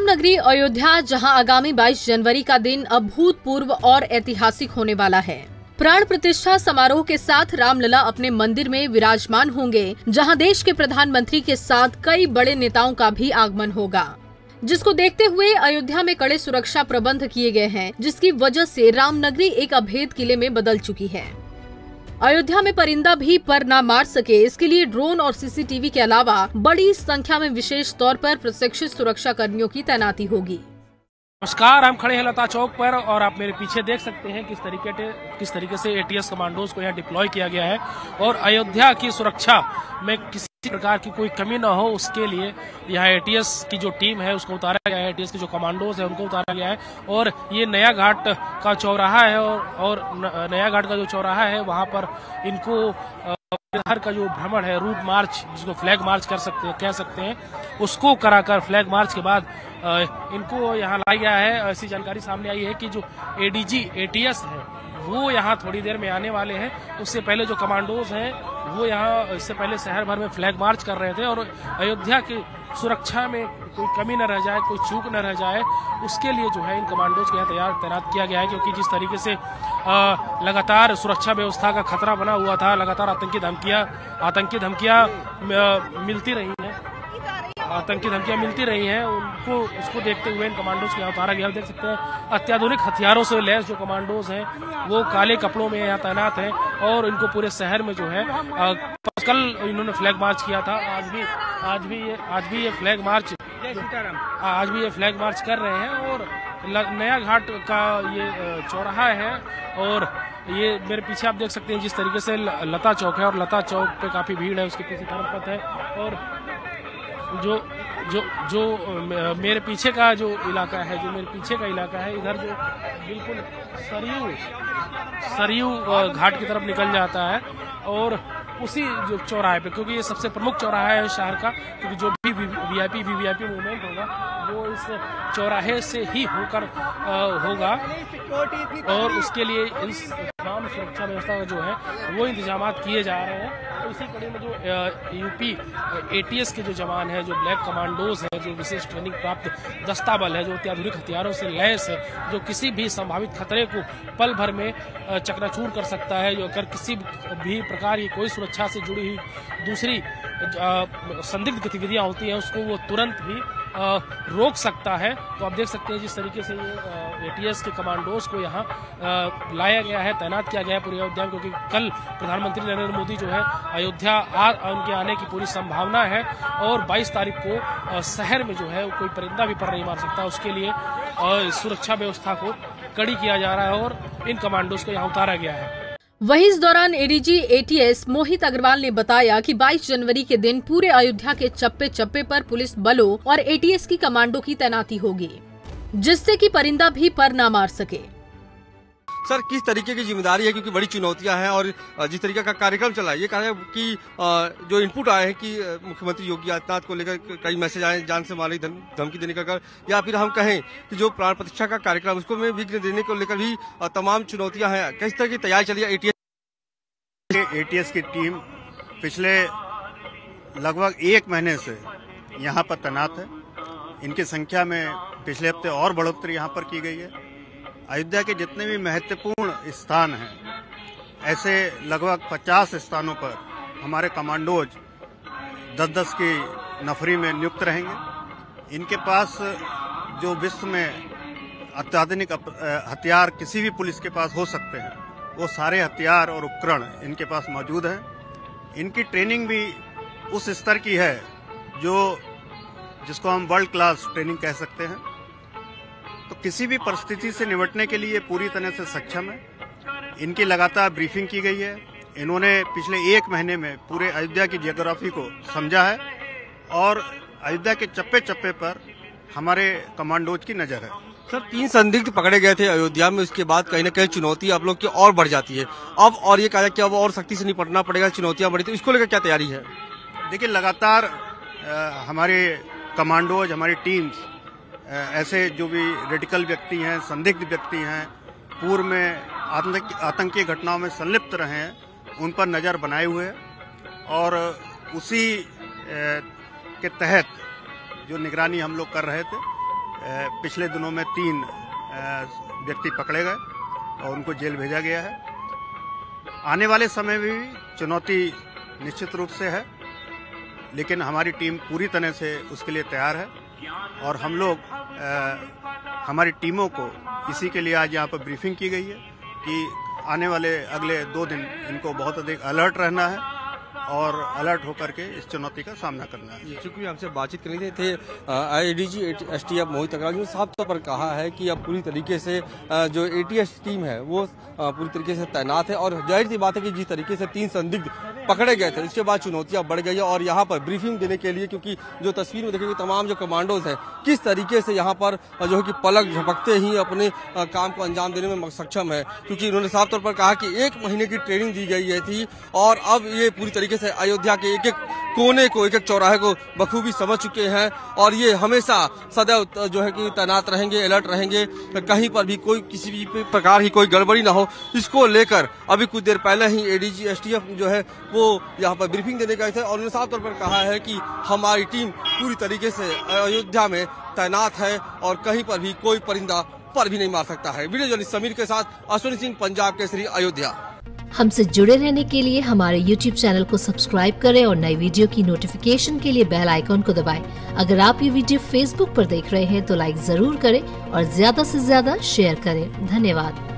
रामनगरी अयोध्या, जहां आगामी 22 जनवरी का दिन अभूतपूर्व और ऐतिहासिक होने वाला है। प्राण प्रतिष्ठा समारोह के साथ रामलला अपने मंदिर में विराजमान होंगे, जहां देश के प्रधानमंत्री के साथ कई बड़े नेताओं का भी आगमन होगा, जिसको देखते हुए अयोध्या में कड़े सुरक्षा प्रबंध किए गए हैं, जिसकी वजह से रामनगरी एक अभेद किले में बदल चुकी है। अयोध्या में परिंदा भी पर न मार सके, इसके लिए ड्रोन और सीसीटीवी के अलावा बड़ी संख्या में विशेष तौर पर प्रशिक्षित सुरक्षा कर्मियों की तैनाती होगी। नमस्कार, हम खड़े हैं लता चौक पर और आप मेरे पीछे देख सकते हैं किस तरीके से एटीएस कमांडोज को यहाँ डिप्लॉय किया गया है और अयोध्या की सुरक्षा में किसी प्रकार की कोई कमी ना हो, उसके लिए यहाँ एटीएस की जो टीम है उसको उतारा गया है। एटीएस के जो कमांडोज है उनको उतारा गया है और ये नया घाट का चौराहा है और नया घाट का जो चौराहा है वहाँ पर इनको हर का जो भ्रमण है, रूट मार्च जिसको फ्लैग मार्च कह सकते हैं, उसको कराकर फ्लैग मार्च के बाद इनको यहाँ लाया गया है। ऐसी जानकारी सामने आई है कि जो एडीजी एटीएस है वो यहाँ थोड़ी देर में आने वाले हैं। उससे पहले जो कमांडोज हैं वो यहाँ इससे पहले शहर भर में फ्लैग मार्च कर रहे थे और अयोध्या की सुरक्षा में कोई कमी न रह जाए, कोई चूक न रह जाए, उसके लिए जो है इन कमांडोज को यहाँ तैनात किया गया है। क्योंकि जिस तरीके से लगातार सुरक्षा व्यवस्था का खतरा बना हुआ था, लगातार आतंकी धमकियां मिलती रही हैं, उनको उसको देखते हुए इन कमांडोज को यहाँ उतारा गया। देख सकते हैं अत्याधुनिक हथियारों से लैस जो कमांडोज हैं वो काले कपड़ों में यहाँ तैनात हैं और इनको पूरे शहर में जो है कल इन्होंने फ्लैग मार्च किया था, आज भी ये फ्लैग मार्च कर रहे हैं। और नया घाट का ये चौराहा है और ये मेरे पीछे आप देख सकते हैं जिस तरीके से लता चौक है और लता चौक पे काफी भीड़ है, उसके पीछे धर्मपथ है और जो मेरे पीछे का जो इलाका है, इधर जो बिल्कुल सरयू घाट की तरफ निकल जाता है और उसी जो चौराहे पे, क्योंकि ये सबसे प्रमुख चौराहा है शहर का, क्योंकि जो भी वीवीआईपी मूवमेंट होगा वो इस चौराहे से ही होकर होगा और उसके लिए इस तमाम सुरक्षा व्यवस्था जो है वो इंतजाम किए जा रहे हैं। तो इसी कड़ी में जो यूपी एटीएस के जो जवान हैं, जो ब्लैक कमांडोज हैं, जो विशेष ट्रेनिंग प्राप्त दस्ता बल है, जो अत्याधुनिक हथियारों से लैस है, जो किसी भी संभावित खतरे को पल भर में चकनाचूर कर सकता है, जो अगर किसी भी प्रकार की कोई सुरक्षा से जुड़ी हुई दूसरी संदिग्ध गतिविधियां होती हैं उसको वो तुरंत ही रोक सकता है। तो आप देख सकते हैं जिस तरीके से ये एटीएस के कमांडोज को यहाँ लाया गया है, तैनात किया गया है पूरी अयोध्या में, क्योंकि कल प्रधानमंत्री नरेंद्र मोदी जो है अयोध्या उनके आने की पूरी संभावना है और 22 तारीख को शहर में जो है कोई परिंदा भी पर नहीं मार सकता, उसके लिए सुरक्षा व्यवस्था को कड़ी किया जा रहा है और इन कमांडोज को यहाँ उतारा गया है। वहीं इस दौरान एडीजी एटीएस मोहित अग्रवाल ने बताया कि 22 जनवरी के दिन पूरे अयोध्या के चप्पे चप्पे पर पुलिस बलों और एटीएस की कमांडो की तैनाती होगी, जिससे कि परिंदा भी पर न मार सके। सर, किस तरीके की जिम्मेदारी है, क्योंकि बड़ी चुनौतियां हैं और जिस तरीके का कार्यक्रम चला है, ये कहा कि जो इनपुट आए हैं कि मुख्यमंत्री योगी आदित्यनाथ को लेकर कई मैसेज आए, जान से मारने की धमकी देने का, या फिर हम कहें कि जो प्राण प्रतिष्ठा का कार्यक्रम उसको में विघ्न देने को लेकर भी तमाम चुनौतियां हैं। किस तरह की तैयारी चली है एटीएस की टीम पिछले लगभग 1 महीने से यहाँ पर तैनात है। इनकी संख्या में पिछले हफ्ते और बढ़ोतरी यहाँ पर की गई है। अयोध्या के जितने भी महत्वपूर्ण स्थान हैं, ऐसे लगभग 50 स्थानों पर हमारे कमांडोज 10-10 की नफरी में नियुक्त रहेंगे। इनके पास जो विश्व में अत्याधुनिक हथियार किसी भी पुलिस के पास हो सकते हैं, वो सारे हथियार और उपकरण इनके पास मौजूद हैं। इनकी ट्रेनिंग भी उस स्तर की है जिसको हम वर्ल्ड क्लास ट्रेनिंग कह सकते हैं। तो किसी भी परिस्थिति से निपटने के लिए पूरी तरह से सक्षम है। इनकी लगातार ब्रीफिंग की गई है। इन्होंने पिछले 1 महीने में पूरे अयोध्या की जियोग्राफी को समझा है और अयोध्या के चप्पे चप्पे पर हमारे कमांडोज की नजर है। सर, 3 संदिग्ध पकड़े गए थे अयोध्या में, उसके बाद कहीं न कहीं चुनौती आप लोग की और बढ़ जाती है अब, और ये कहा कि अब और सख्ती से निपटना पड़ेगा, चुनौतियां बढ़ी, तो इसको लेकर क्या तैयारी है? देखिए, लगातार हमारे कमांडोज, हमारी टीम्स ऐसे जो भी रेडिकल व्यक्ति हैं, संदिग्ध व्यक्ति हैं, पूर्व में आतंकी घटनाओं में संलिप्त रहे हैं, उन पर नज़र बनाए हुए हैं और उसी के तहत जो निगरानी हम लोग कर रहे थे पिछले दिनों में 3 व्यक्ति पकड़े गए और उनको जेल भेजा गया है। आने वाले समय में भी चुनौती निश्चित रूप से है, लेकिन हमारी टीम पूरी तरह से उसके लिए तैयार है और हम लोग हमारी टीमों को इसी के लिए आज यहाँ पर ब्रीफिंग की गई है कि आने वाले अगले 2 दिन इनको बहुत अधिक अलर्ट रहना है और अलर्ट होकर के इस चुनौती का सामना करना है। चूंकि हमसे बातचीत करने थे एडीजी एसटीएफ मोहित अग्रवाल ने साफ तौर पर कहा है कि अब पूरी तरीके से जो एटीएस टीम है वो पूरी तरीके से तैनात है और जाहिर सी बात है कि जिस तरीके से 3 संदिग्ध पकड़े गए थे उसके बाद चुनौतियां बढ़ गई है और यहाँ पर ब्रीफिंग देने के लिए, क्योंकि जो तस्वीर में देखेंगे तमाम जो कमांडोज हैं किस तरीके से यहाँ पर जो है कि पलक झपकते ही अपने काम को अंजाम देने में सक्षम है, क्योंकि उन्होंने साफ तौर पर कहा कि 1 महीने की ट्रेनिंग दी गई थी और अब ये पूरी तरीके से अयोध्या के एक-एक कोने को, एक-एक चौराहे को बखूबी समझ चुके हैं और ये हमेशा सदैव जो है कि तैनात रहेंगे, अलर्ट रहेंगे, कहीं पर भी कोई किसी भी प्रकार की कोई गड़बड़ी ना हो। इसको लेकर अभी कुछ देर पहले ही एडीजी एसटीएफ जो है वो यहाँ पर ब्रीफिंग देने गए थे और उन्होंने साफ तौर पर कहा है कि हमारी टीम पूरी तरीके से अयोध्या में तैनात है और कहीं पर भी कोई परिंदा पर भी नहीं मार सकता है। वीडियो जर्नलिस्ट समीर के साथ अश्विनी सिंह, पंजाब केसरी, अयोध्या। हमसे जुड़े रहने के लिए हमारे YouTube चैनल को सब्सक्राइब करें और नई वीडियो की नोटिफिकेशन के लिए बेल आइकॉन को दबाएं। अगर आप ये वीडियो Facebook पर देख रहे हैं तो लाइक जरूर करें और ज्यादा से ज्यादा शेयर करें। धन्यवाद।